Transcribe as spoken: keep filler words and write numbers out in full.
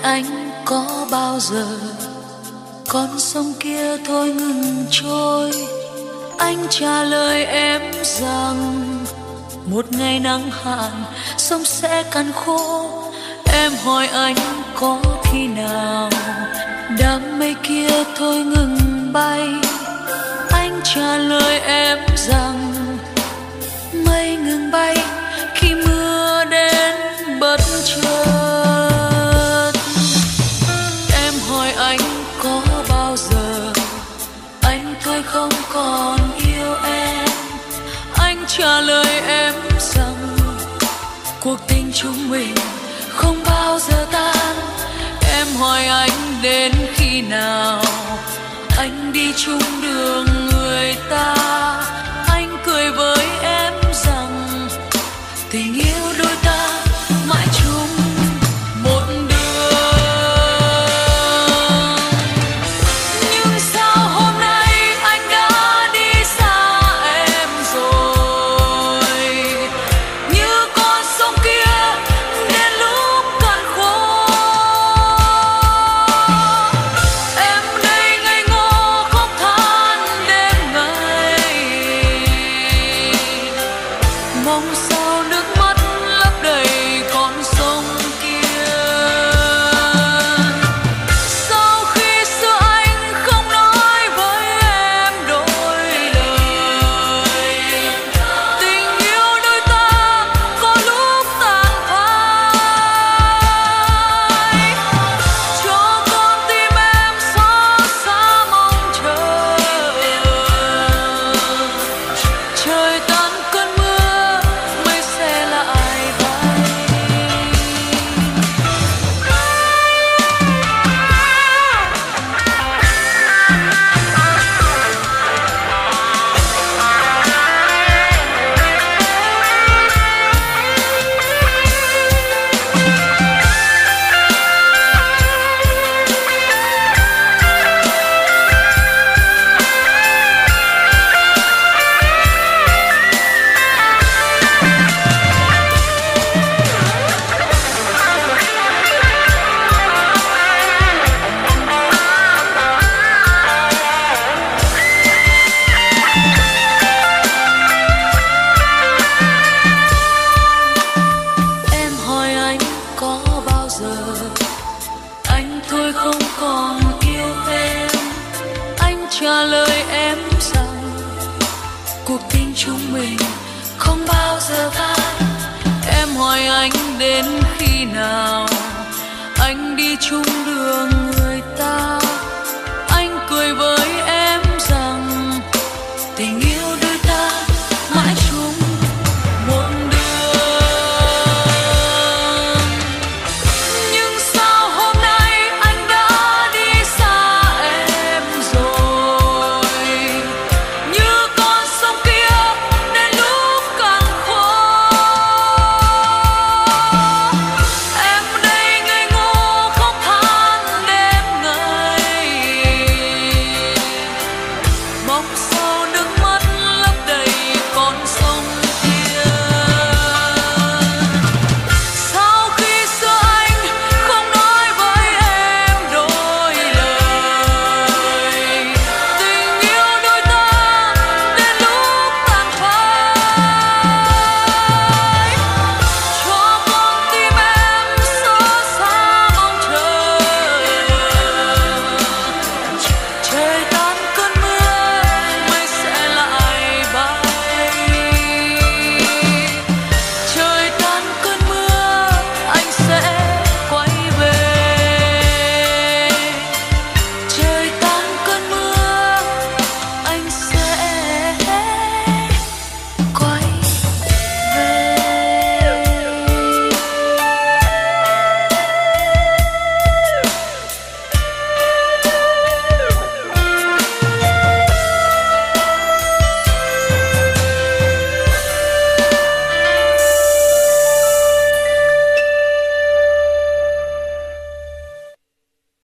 anh có bao giờ con sông kia thôi ngừng trôi. Anh trả lời em rằng một ngày nắng hạn sông sẽ cạn khô. Em hỏi anh có khi nào đám mây kia thôi ngừng bay. Anh trả lời em rằng mây ngừng bay khi mưa đến bất chợt. Em hỏi anh có bao giờ anh thôi không còn yêu em. Anh trả lời em rằng cuộc tình chúng mình không bao giờ tan. Em hỏi anh đến khi nào anh đi chung đường người ta. Anh cười với em rằng tình yêu đôi ta mãi chung một đường. Nhưng sao hôm nay anh đã đi xa em rồi, như con sông kia đến lúc cạn khô. Em đây ngây ngô khóc than đêm ngày, mong sao nước mắt lấp đầy con sông kia. Sau khi xưa anh không nói với em đôi lời, tình yêu đôi ta có lúc tàn phai. Cho con tim em xót xa mong chờ, trời tan cơn mưa mây sẽ lại bay. Em hỏi anh có bao giờ anh thôi không còn yêu em. Anh trả lời em rằng cuộc tình chúng mình không bao giờ phai. Em hỏi anh đến khi nào anh đi chung đường